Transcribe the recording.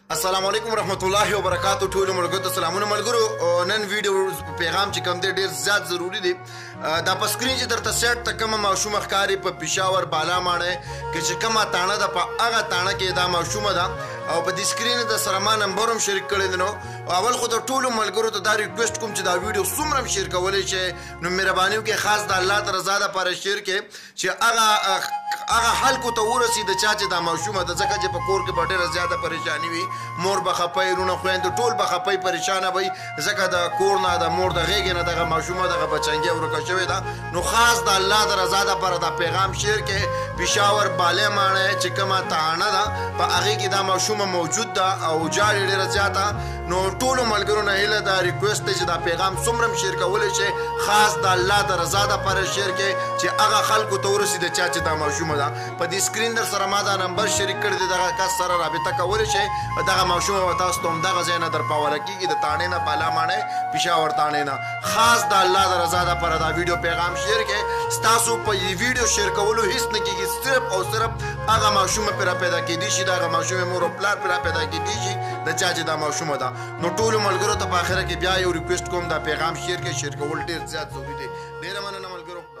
السلام علیکم ورحمۃ اللہ وبرکاتہ. ټولو ملګرو ته سلامونه ملګرو. نن ویډیو پیغام چې کوم دی ډیر زیات ضروری دی. دا په سکرین چې درته سیټ ته کومه ماشومه ښکاري په پېښور بالا ماڼۍ کې چې کومه تاڼه ده په هغه تاڼه کې دا ماشومه ده او په دې سکرین د سره ما نمبر هم شریک کړی دی. نو اول خو د ټولو ملګرو ته دا ریکویسټ کوم چې دا ویډیو څومره هم شیر کولی شئ نو مهرباني وکړئ خاص د الله د رضا دپاره شیر کړئ چې هغه خلکو ته ورسي د چا چې دا ماشومه ده ځکه چې په کور کې به ډېره زیاته پریشاني وي. مور به خفی رونه خویندې ټول به خفی پریشانه وي ځکه د کور نه د مور د غېږې نه دغه ماشومه دغه بچنګۍ ورکه شوې ده. نو خاص د الله د رضا دپاره دا پیغام شیر کړئ. پېښور بالې ماڼۍ چې کومه تاڼه ده په هغې کې دا ماشومه موجود ده او جاړې ډېره زیاته. نو ټولو ملګرو نه هیله دا ریکویسټ دی چې دا پیغام څومره هم شیر کولی شئ خاص د الله د رضا دپاره شیر کړئ چې هغه خلکو ته ورسي د چا چې دا ماشومه ده. په دې سکرین در سره ما دا نمبر شریک کړی دی. دغه کس سره رابطه کولی شئ. دغه ماشومه به تاسو ته همدغه ځای نه درپاوله کېږي د تاڼې نه بالا ماڼۍ پېښور تاڼې نه. خاص د الله د رضا دپاره دا ویډیو پیغام شیر کړئ. ستاسو په ویډیو شیر کولو هېڅ نه کېږي. صرف او صرف هغه ماشومه پرې را پیدا کېدی شي د هغه ماشومې مور او پلار پرې را پیدا کېدی شي د چا چې دا ماشومه ده. نو ټولو ملګرو ته په آخره کې بیا یو ریکویسټ کوم دا پیغام شیر کړئ. شیر کول ډېر زیات ضروري دی. ډېره مننه ملګرو.